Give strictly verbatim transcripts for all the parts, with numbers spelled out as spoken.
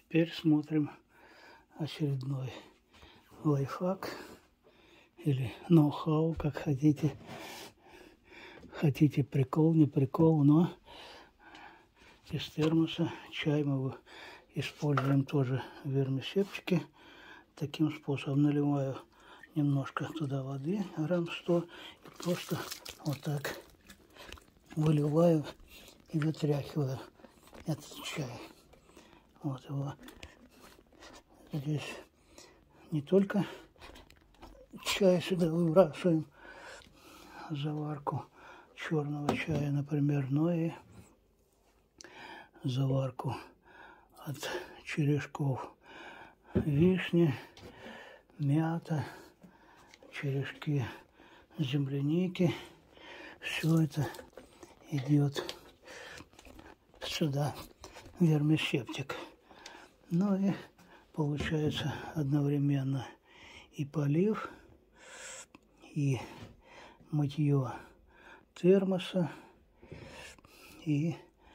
теперь смотрим очередной лайфхак или ноу-хау, как хотите. Хотите прикол, не прикол, но из термоса чай мы используем тоже в вермишепчике. Таким способом наливаю немножко туда воды, грамм сто, и просто вот так выливаю и вытряхиваю этот чай. Вот его здесь не только чай сюда выбрасываем, заварку черного чая, например, но и заварку от черешков вишни, мята, черешки земляники. Все это идет сюда, в вермишептик. Ну и получается одновременно и полив, и мытье термоса, и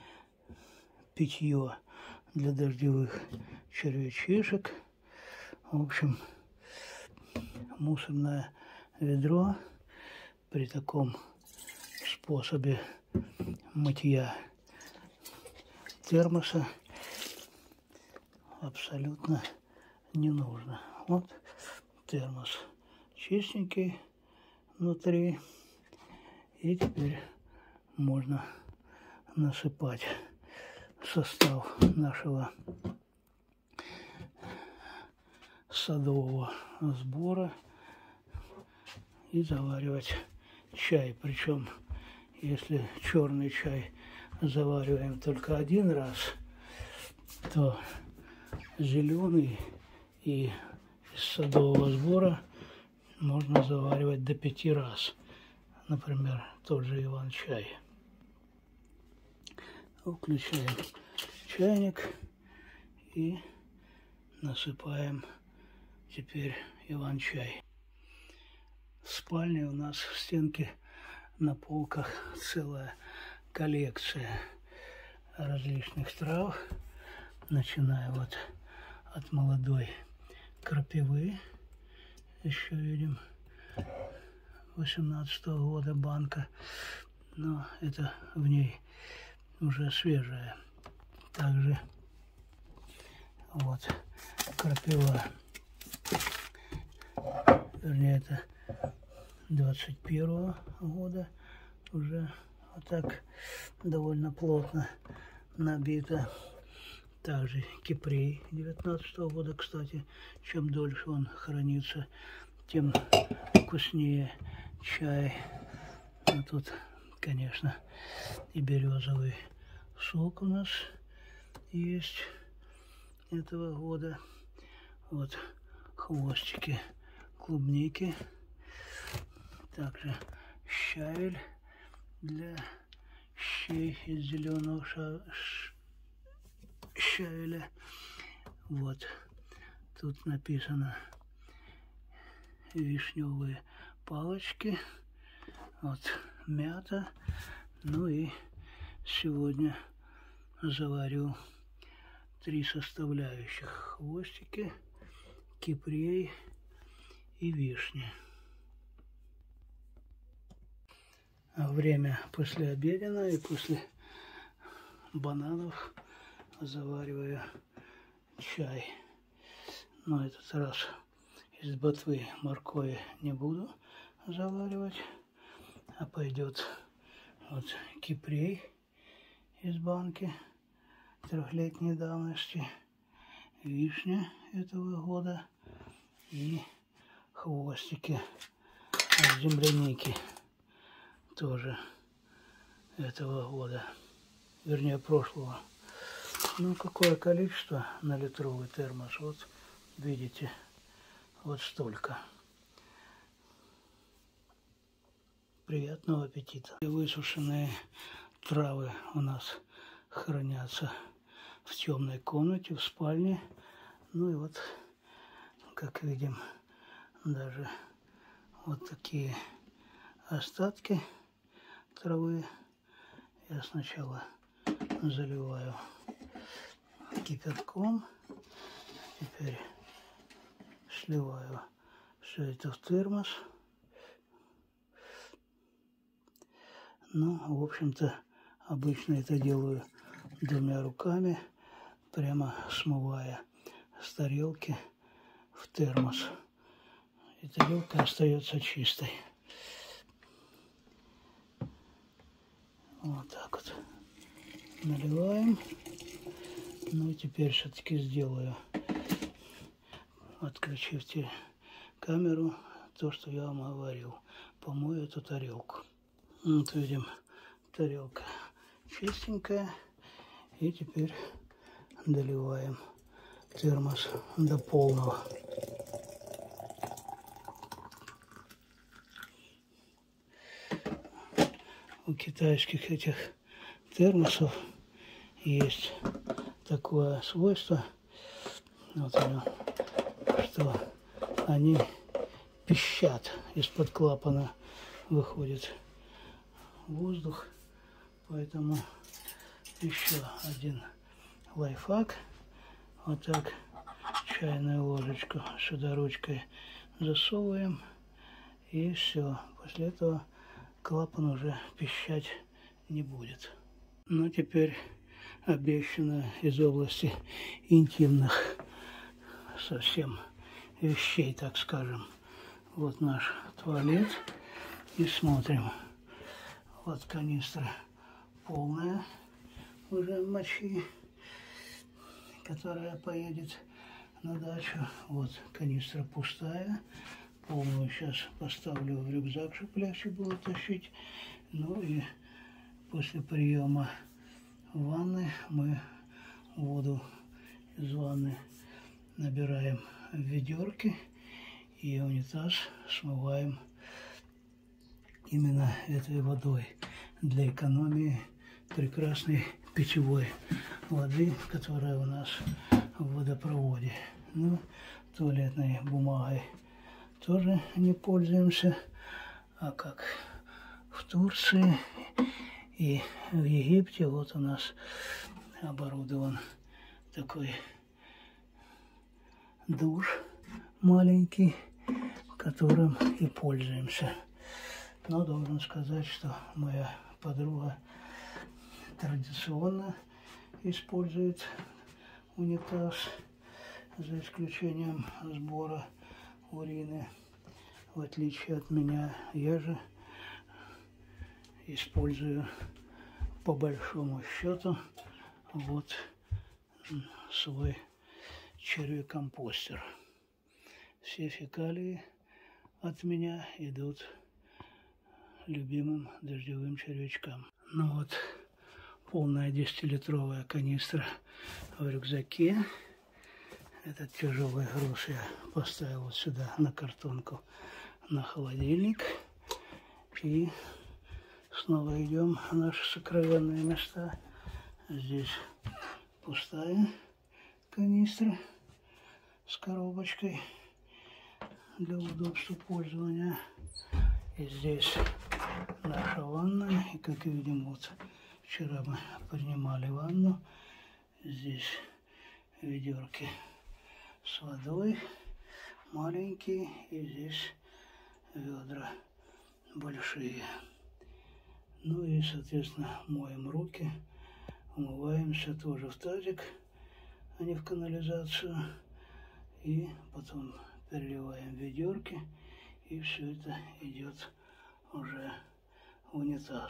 питье для дождевых червячишек. В общем, мусорное ведро при таком способе мытья термоса абсолютно не нужно. Вот термос чистенький внутри, и теперь можно насыпать состав нашего садового сбора и заваривать чай. Причем, если черный чай завариваем только один раз, то зеленый и из садового сбора можно заваривать до пяти раз. Например, тот же Иван-чай. Включаем чайник и насыпаем теперь Иван-чай. В спальне у нас в стенке на полках целая коллекция различных трав, начиная вот от молодой крапивы, еще видим восемнадцатого года банка, но это в ней уже свежая. Также вот крапива, вернее, это двадцать первого года, уже вот так довольно плотно набита. Также кипрей девятнадцатого года, кстати, чем дольше он хранится, тем вкуснее чай. А тут, конечно, и березовый сок у нас есть этого года. Вот хвостики клубники. Также щавель для щей из зеленого ша... щавеля. Вот тут написано вишневые палочки. Вот мята. Ну и сегодня заварю три составляющих: хвостики, кипрей и вишни. Время послеобеденное, и после бананов завариваю чай. Но этот раз из ботвы моркови не буду заваривать, а пойдет вот кипрей из банки трехлетней давности, вишня этого года и хвостики от земляники тоже этого года, вернее прошлого. Ну, какое количество на литровый термос, вот видите, вот столько. Приятного аппетита. Высушенные травы у нас хранятся в темной комнате, в спальне. Ну и вот, как видим, даже вот такие остатки травы я сначала заливаю кипятком, Теперь сливаю все это в термос. Ну, в общем-то, обычно это делаю двумя руками, прямо смывая с тарелки в термос. И тарелка остается чистой. Вот так вот наливаем. Ну и теперь все-таки сделаю, отключив камеру, то, что я вам говорил. Помою эту тарелку. Вот видим, тарелка чистенькая. И теперь доливаем термос до полного. У китайских этих термосов есть такое свойство, вот оно, что они пищат, из-под клапана выходит воздух, поэтому еще один лайфхак. Вот так чайную ложечку сюда ручкой засовываем, и все. После этого клапан уже пищать не будет. Ну, теперь обещано из области интимных совсем вещей, так скажем. Вот наш туалет. И смотрим. Вот канистра полная уже мочи, которая поедет на дачу. Вот канистра пустая. Полную сейчас поставлю в рюкзак, чтобы легче было тащить. Ну и после приема ванны мы воду из ванны набираем в ведерки и унитаз смываем именно этой водой для экономии прекрасной питьевой воды, которая у нас в водопроводе. Ну, туалетной бумагой тоже не пользуемся, а как в Турции и в Египте вот у нас оборудован такой душ маленький, которым и пользуемся. Но должен сказать, что моя подруга традиционно использует унитаз, за исключением сбора урины. В отличие от меня, я же использую по большому счету вот свой червякомпостер. Все фекалии от меня идут любимым дождевым червячкам. Ну вот, полная десятилитровая канистра в рюкзаке. Этот тяжелый груз я поставил вот сюда на картонку, на холодильник. И снова идем в наши сокровенные места. Здесь пустая канистра с коробочкой для удобства пользования. И здесь наша ванна. И как видим, вот вчера мы принимали ванну. Здесь ведерки с водой маленькие. И здесь ведра большие. Ну и, соответственно, моем руки. Умываемся тоже в тазик, а не в канализацию. И потом переливаем ведерки. И все это идет уже в унитаз.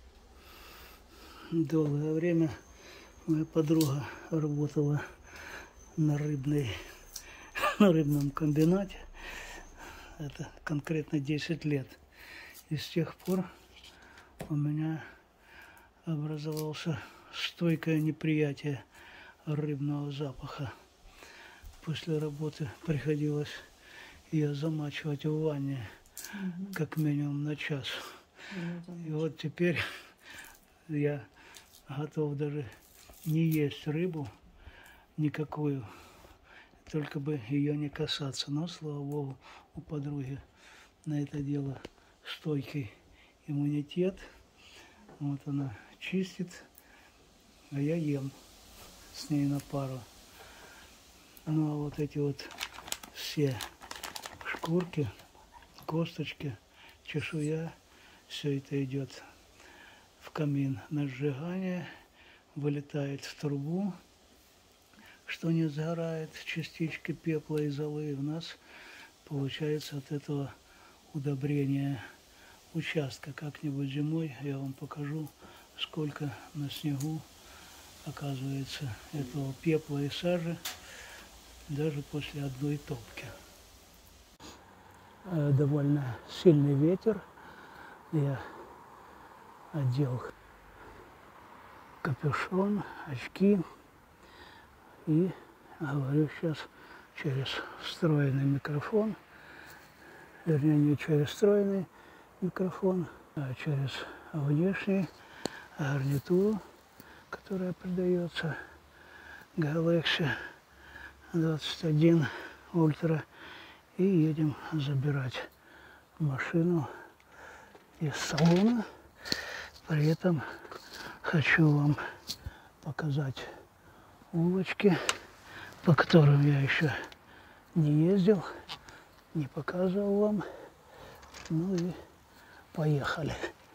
Долгое время моя подруга работала на рыбной, на рыбном комбинате. Это конкретно десять лет. И с тех пор у меня образовался стойкое неприятие рыбного запаха. После работы приходилось ее замачивать в ванне, угу. как минимум на час. Ну, и вот теперь я готов даже не есть рыбу никакую, только бы ее не касаться. Но, слава богу, у подруги на это дело стойкий иммунитет. Вот она чистит, а я ем с ней на пару. Ну а вот эти вот все шкурки, косточки, чешуя, все это идет в камин на сжигание, вылетает в трубу, что не сгорает, частички пепла и золы. У нас получается от этого удобрения участка. Как-нибудь зимой я вам покажу, сколько на снегу оказывается этого пепла и сажи даже после одной топки. Довольно сильный ветер. Я одел капюшон, очки и говорю сейчас через встроенный микрофон. Вернее, не через встроенный микрофон, а через внешний гарнитуру, которая придается Galaxy двадцать один Ультра. И едем забирать машину из салона. При этом хочу вам показать улочки, по которым я еще не ездил, не показывал вам. Ну и поехали.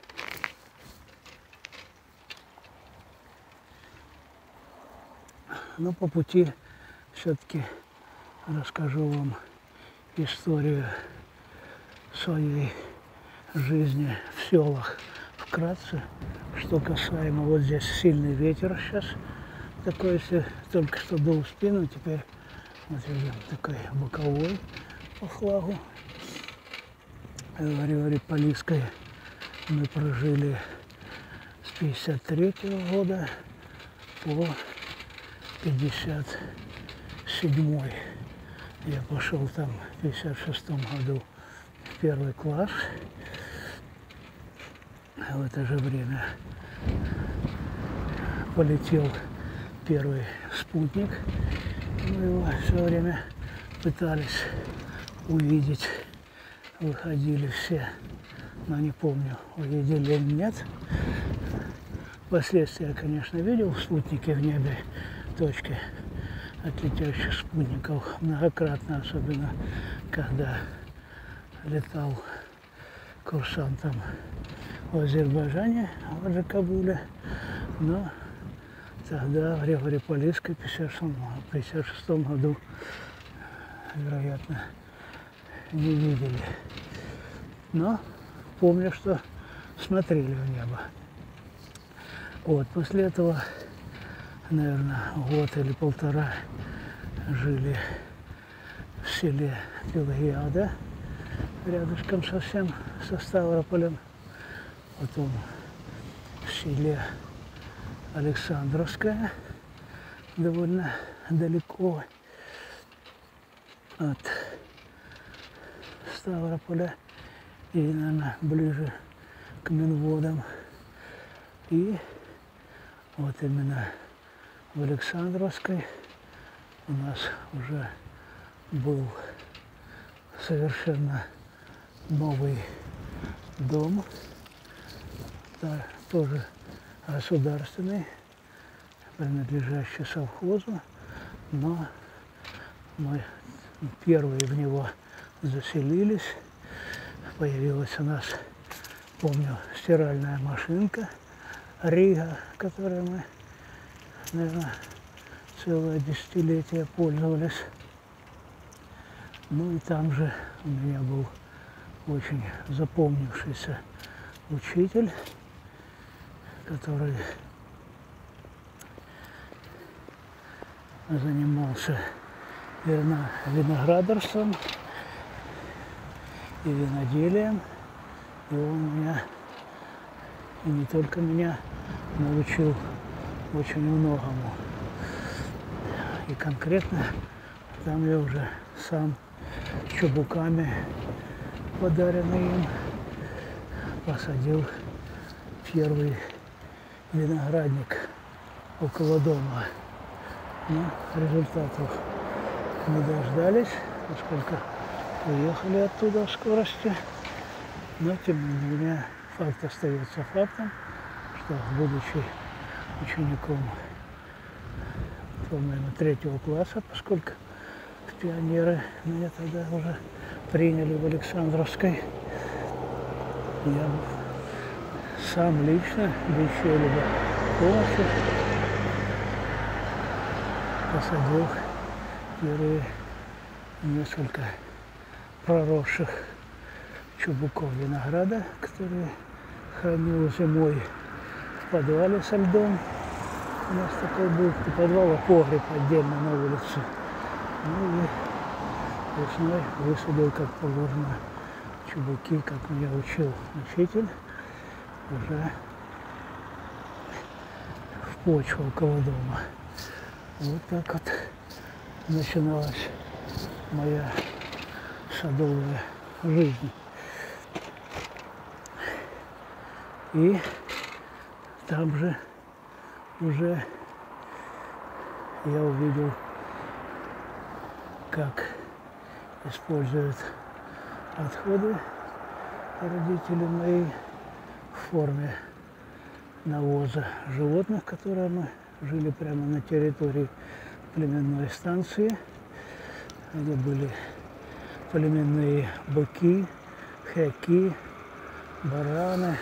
Но по пути все-таки расскажу вам историю своей жизни в селах вкратце. Что касаемо, вот здесь сильный ветер сейчас такой, если только что дул в спину, теперь вот видим такой боковой по флагу. В Ривари-Полийской мы прожили с пятьдесят третьего года по пятьдесят седьмой. Я пошел там в пятьдесят шестом году в первый класс. В это же время полетел первый спутник. Мы его все время пытались увидеть. Выходили все, но не помню, увидели или нет. Впоследствии я, конечно, видел спутники в небе, точки от летящих спутников многократно, особенно когда летал курсантом в Азербайджане, в Аджикабуле. Но тогда в Ривари-Полийской в пятьдесят шестом году, вероятно, не видели. Но помню, что смотрели в небо. Вот, после этого, наверное, год или полтора жили в селе Пелагеада, рядышком совсем со Ставрополем. Потом в селе Александровское, довольно далеко от Ставрополя и, наверное, ближе к Минводам. И вот именно в Александровской у нас уже был совершенно новый дом, да, тоже государственный, принадлежащий совхозу, но мы первые в него заселились. Появилась у нас, помню, стиральная машинка Рига, которой мы, наверное, целое десятилетие пользовались. Ну и там же у меня был очень запомнившийся учитель, который занимался виноградарством и виноделием. И он меня, и не только меня, научил очень многому. И конкретно там я уже сам чубуками, подаренный им, посадил первый виноградник около дома. Но результатов не дождались, поскольку уехали оттуда в скорости. Но тем не менее факт остается фактом, что, будучи учеником, по-моему, третьего класса, поскольку пионеры меня тогда уже приняли в Александровской. Я сам лично, без чьей-либо помощи, посадил первые несколько проросших чубуков винограда, которые хранил зимой в подвале со льдом. У нас такой был не подвал, а погреб отдельно на улице. Ну и весной высадил, как положено, чубуки, как меня учил учитель, уже в почву около дома. Вот так вот начиналась моя садовая жизнь. И там же уже я увидел, как используют отходы родители мои в форме навоза животных, которые мы жили прямо на территории племенной станции, где были племенные быки, хяки, бараны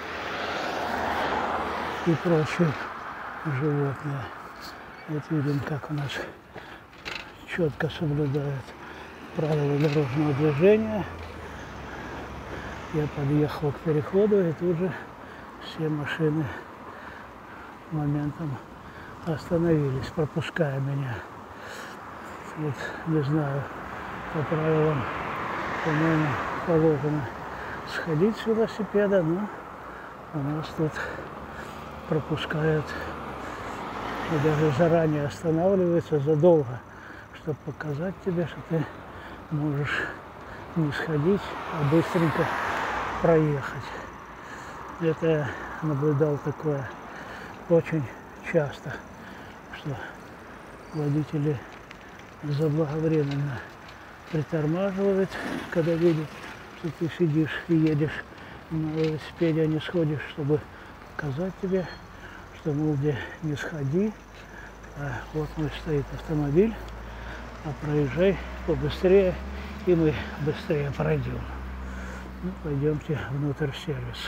и прочие животные. Вот видим, как у нас четко соблюдают правила дорожного движения. Я подъехал к переходу, и тут же все машины моментом остановились, пропуская меня. Вот, не знаю, по правилам, по-моему, положено сходить с велосипеда, но у нас тут пропускают и даже заранее останавливаются задолго, чтобы показать тебе, что ты можешь не сходить, а быстренько проехать. Это я наблюдал такое очень часто, что водители заблаговременно притормаживают, когда видят, что ты сидишь и едешь на велосипеде, а не сходишь, чтобы показать тебе, что, мол, где не сходи, а вот мой стоит автомобиль, а проезжай побыстрее, и мы быстрее пройдем. Ну, пойдемте внутрь сервис.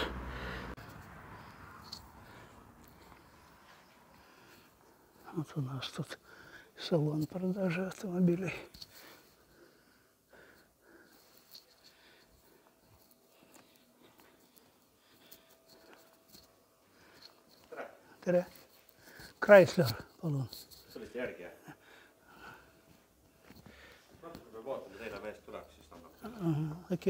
Вот у нас тут салон продажи автомобилей. Tere. Chrysler, palun. Tulite järgi, jah? Natuke peab vaatama, teine mees tuleb, siis annab. Okei.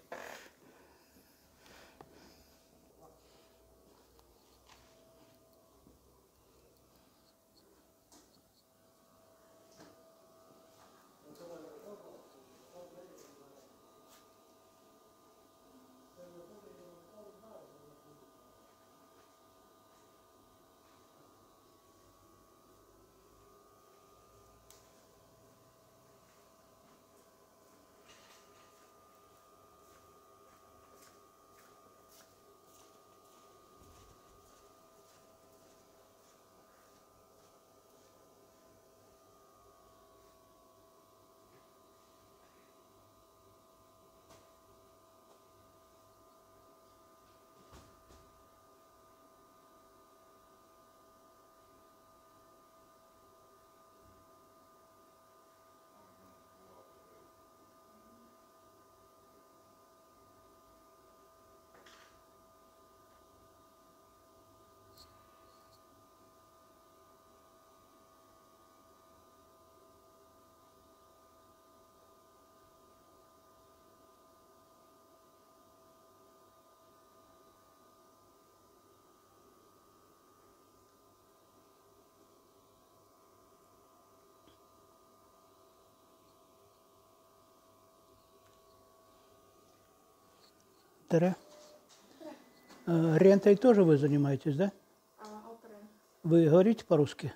Tere. Рентой тоже вы занимаетесь, да? Вы говорите по-русски?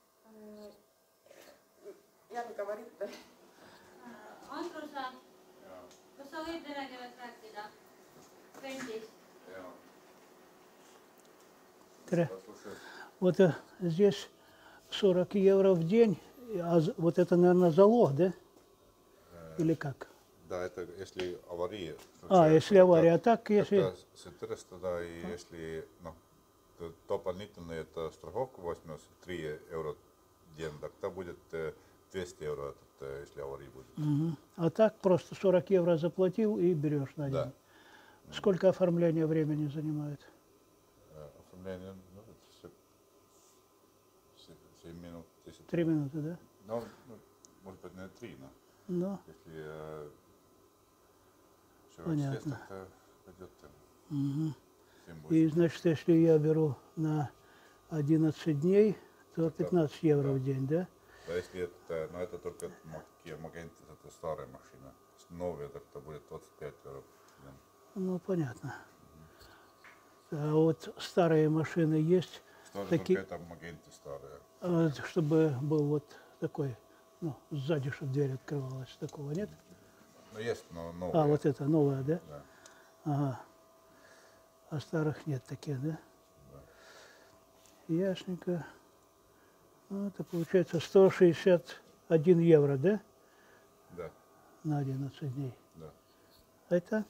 Я не говорю. Andrus, kas sa võid vene keeles rääkida? Vendis. Tere. Вот здесь сорок евро в день, а вот это, наверное, залог, да? или как? Да, это если авария. А, если авария, а так если... Когда стресс, тогда и если, ну, дополнительно это страховку возьмешь три евро в день, тогда будет двести евро, этот, если авария будет. Угу. А так просто сорок евро заплатил и берешь на день. Да. Сколько оформление времени занимает? Оформление, ну, это семь минут, десять. Три минуты, да? Ну, может быть, не три, но Ну, если э, понятно. средств, тогда пойдет Угу. семь И, восемь. значит, если я беру на одиннадцать дней, то пятнадцать евро да. в день, да? Да, если это, но это только Kia Magenta, это старая машина. Новая, тогда будет двадцать пять евро в день. Ну, понятно. А вот старые машины есть, Старая, такие, только это Magenta старая. а, чтобы был вот такой, ну, сзади, чтобы дверь открывалась, такого нет? Ну, есть, но новая. А, вот это новая, да? Да. Ага. А старых нет таких, да? Да. Ясненько. Ну, это получается сто шестьдесят один евро, да? Да. На одиннадцать дней. Да. Это?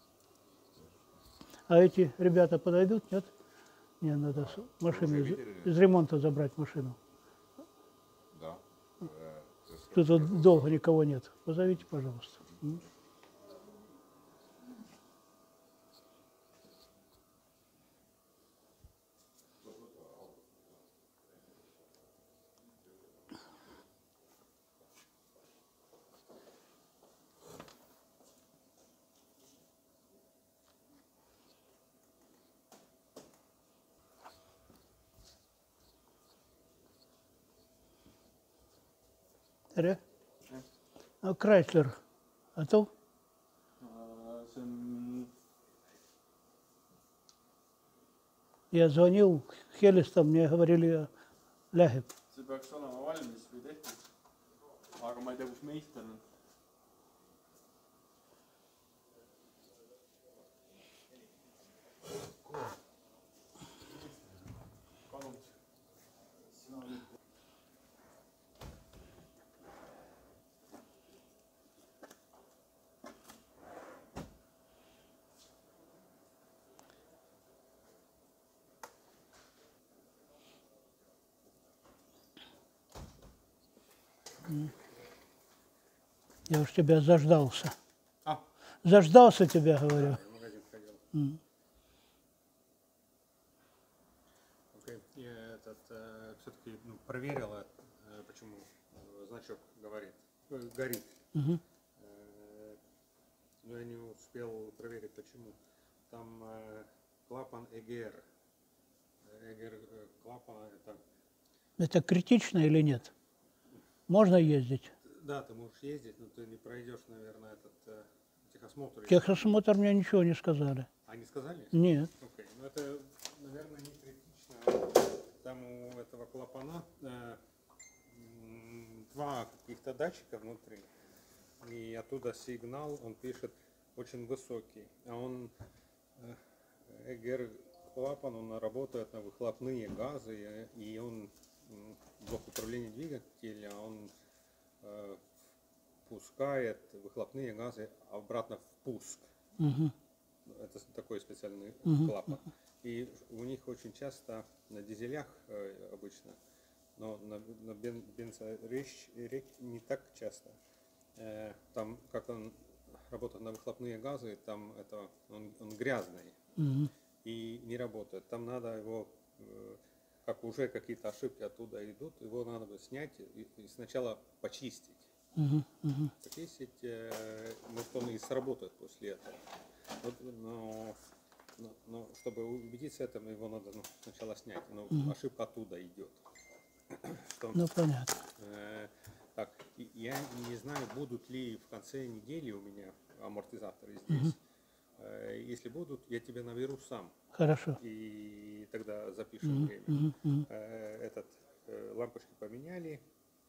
А эти ребята подойдут, нет? Мне надо с машины из, из ремонта забрать машину. Да. Тут вот долго никого нет. Позовите, пожалуйста. М? Tere. А Крайслер готов? see on Я звонил Хелистам, мне говорили, läheb. see peaks olema valmis või tehtud, aga ma ei tea, kus meister on. Palun. Я уж тебя заждался. А. Заждался тебя, говорю. Я в магазин ходил. М. Окей. Я этот э, все-таки ну, проверила, э, почему э, значок говорит, э, горит. Мгм. Э, но я не успел проверить, почему. Там э, клапан ЭГР. ЭГР э, клапан это. Это критично или нет? Можно ездить? Да, ты можешь ездить, но ты не пройдешь, наверное, этот э, техосмотр. Техосмотр мне ничего не сказали. Они сказали? Нет. Окей, ну это, наверное, не критично. Там у этого клапана э, м, два каких-то датчика внутри, и оттуда сигнал, он пишет, очень высокий. А он, э, ЭГР клапан, он работает на выхлопные газы, и он м, блок управления двигателя, он э, пускает выхлопные газы обратно в пуск. Угу. Это такой специальный Мгм. клапан. И у них очень часто на дизелях э, обычно, но на, на бен, бензоречь не так часто. Э, там, как он работает на выхлопные газы, там это, он, он грязный Угу. и не работает. Там надо его, э, как уже какие-то ошибки оттуда идут, его надо бы снять и, и сначала почистить. Угу. Угу. Почистить, э, может он и сработает после этого. Вот, но, но, но чтобы убедиться в этом, его надо ну, сначала снять. Но Мгм. ошибка оттуда идет. Что, Ну, понятно. э, так, и я не знаю, будут ли в конце недели у меня амортизаторы здесь. Мгм. Э, если будут, я тебя наберу сам. Хорошо. И тогда запишем Мгм. время. Мгм. Мгм. Э, этот, э, лампочки поменяли.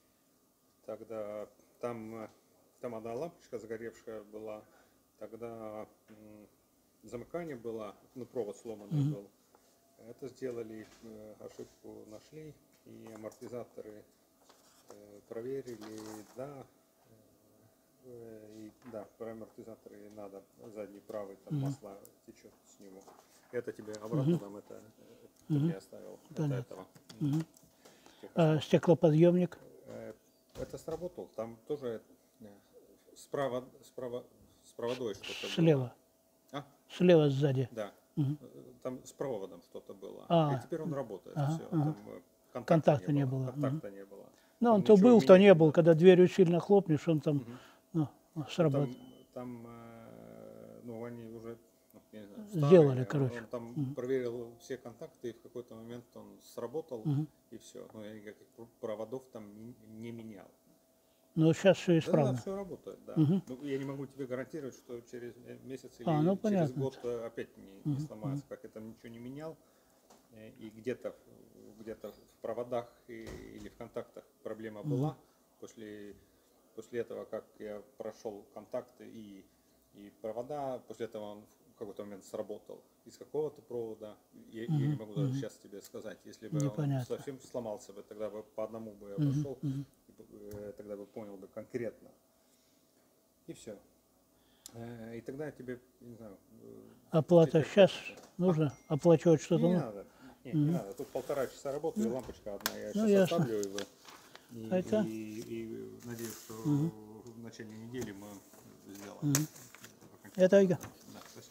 Тогда там, э, там одна лампочка загоревшая была. Тогда м, замыкание было, ну провод сломанный Мгм. был. Это сделали, э, ошибку нашли и амортизаторы э, проверили, да. Э, да, про амортизаторы надо. Задний правый, там масло течет с него. Это тебе обратно там это, это ты мне оставил. Понятно. Это этого. Мгм. А стеклоподъемник? Э, Это сработал. Там тоже э, справа, справа, с проводой что-то было. Слева. А? Слева сзади. Да. Мгм. Э, Там с проводом что-то было. А. И теперь он работает. Ага, Все. ага. Там э, контакта, Контакта не не было. было. Контакта не было. Ну, Там он то ничего был, то менять не был. надо. Когда дверью сильно хлопнешь, он там Мгм. ну, Там, сработал. там э, ну, они уже, ну, я не знаю, Сделали, старые. короче. Он там Мгм. проверил все контакты, и в какой-то момент он сработал, Мгм. и все. Но я никаких проводов там не, не менял. Но сейчас все Да, исправно. да, все работает, да. Мгм. Ну, я не могу тебе гарантировать, что через месяц или А, ну, через понятно. год э, опять не, не Мгм, сломается, как я там ничего не менял. Э, И где-то в- где-то в проводах и- или в контактах проблема была. После, после этого, как я прошел контакты и, и провода, после этого он в какой-то момент сработал. Из какого-то провода, я, я не Мгм, могу даже мгм. сейчас тебе сказать. Если бы он Непонятно. совсем сломался бы, тогда бы по одному бы я Мгм, пошел, мгм. и, э, тогда бы понял бы конкретно. И все. И тогда я тебе, не знаю... э, Оплата через сейчас пятницу. нужно? Оплачивать А, что-то? не ну? надо. Не, не надо. Тут полтора часа работы, и лампочка одна. Я Ну, сейчас ясно. оставлю его. И, А это? и, и надеюсь, что Мгм. в начале недели мы сделаем. Мгм. Это Ольга. Да, спасибо.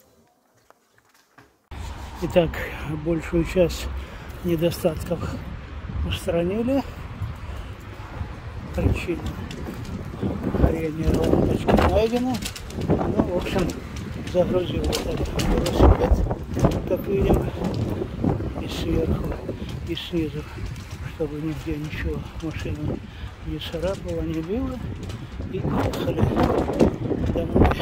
Итак, большую часть недостатков устранили. Причина горения лампочки найдена. Ну, в общем, загрузил этот велосипед, как видим, и сверху, и снизу, чтобы нигде ничего машину не царапало, не било. И поехали домой.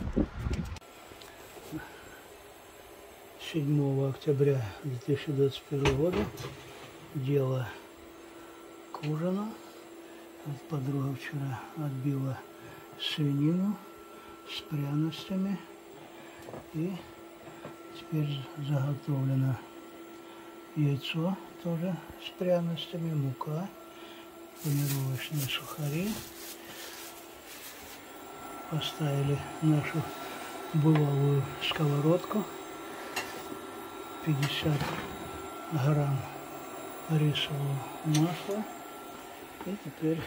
седьмого октября две тысячи двадцать первого года. Дело к ужину. Вот подруга вчера отбила свинину с пряностями. И теперь заготовлено яйцо тоже с пряностями, мука, панировочные сухари. Поставили нашу булавую сковородку. пятьдесят грамм рисового масла. И теперь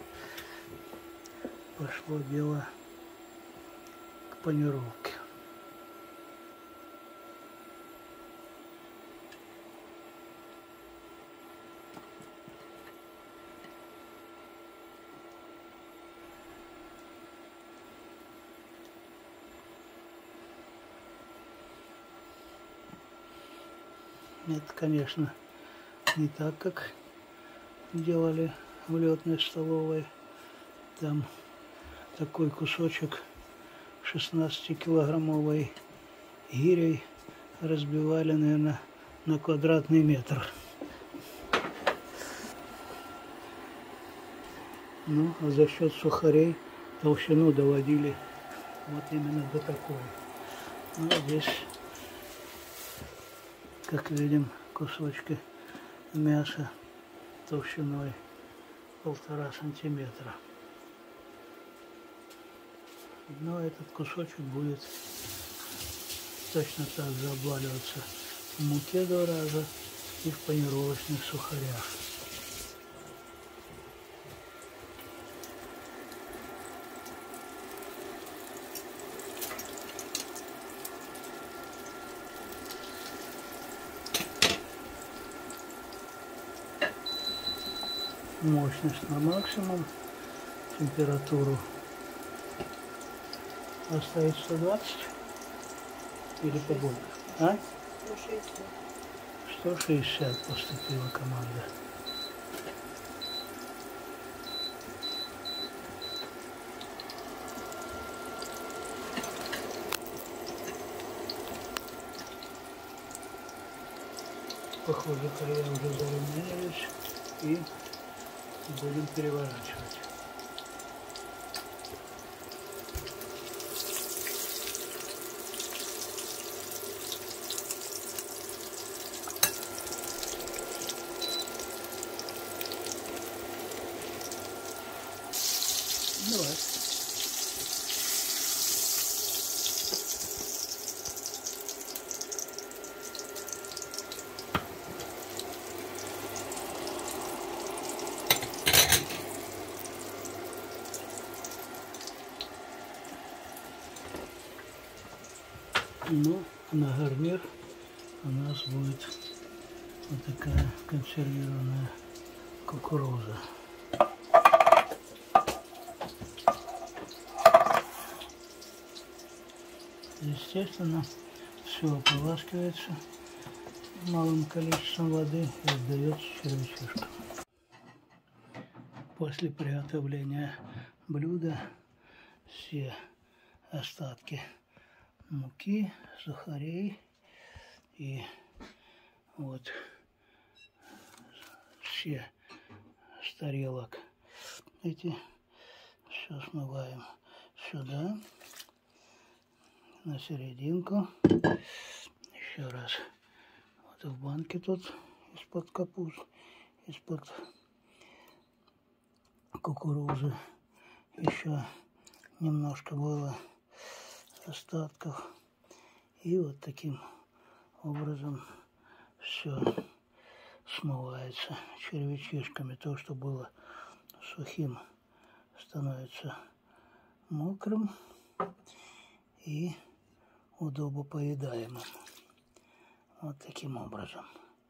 пошло дело к панировке. Это, конечно, не так, как делали в летной столовой. Там такой кусочек шестнадцатикилограммовой гирей разбивали, наверное, на квадратный метр. Ну, а за счет сухарей толщину доводили вот именно до такой. Ну, а здесь, как видим, кусочки мяса толщиной полтора сантиметра. Но этот кусочек будет точно так же обваливаться в муке два раза и в панировочных сухарях. Мощность на максимум, температуру оставить сто двадцать или побольше? А? сто шестьдесят поступила команда. Похоже, края уже зарумянились и будем переворачивать. Давай. Ну, на гарнир у нас будет вот такая консервированная кукуруза. Естественно, все ополаскивается малым количеством воды и отдается червячишкам. После приготовления блюда все остатки муки, сухарей и вот все с тарелок эти все смываем сюда, на серединку. Еще раз. Вот в банке тут из-под капусты, из-под кукурузы еще немножко было остатков. И вот таким образом все смывается червячишками. То, что было сухим, становится мокрым и удобопоедаемым. Вот таким образом.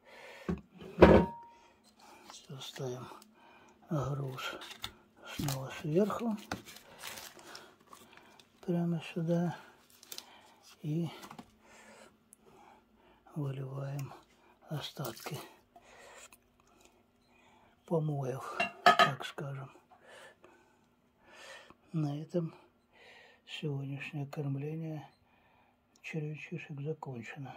Все, ставим груз снова сверху, прямо сюда, и выливаем остатки помоев, так скажем. На этом сегодняшнее кормление червячишек закончено.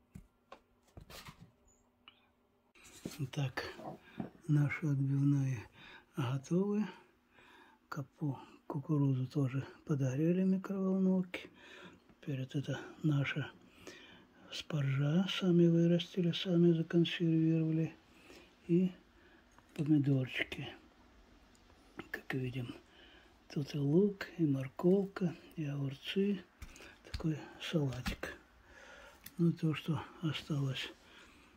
Так, наши отбивные готовы. Капу, кукурузу тоже подогрели в микроволновке. Теперь это наша спаржа, сами вырастили, сами законсервировали. И помидорчики. Как видим, тут и лук, и морковка, и огурцы. Такой салатик. Ну, то, что осталось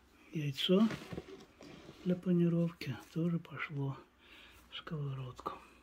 яйцо для панировки, тоже пошло в сковородку.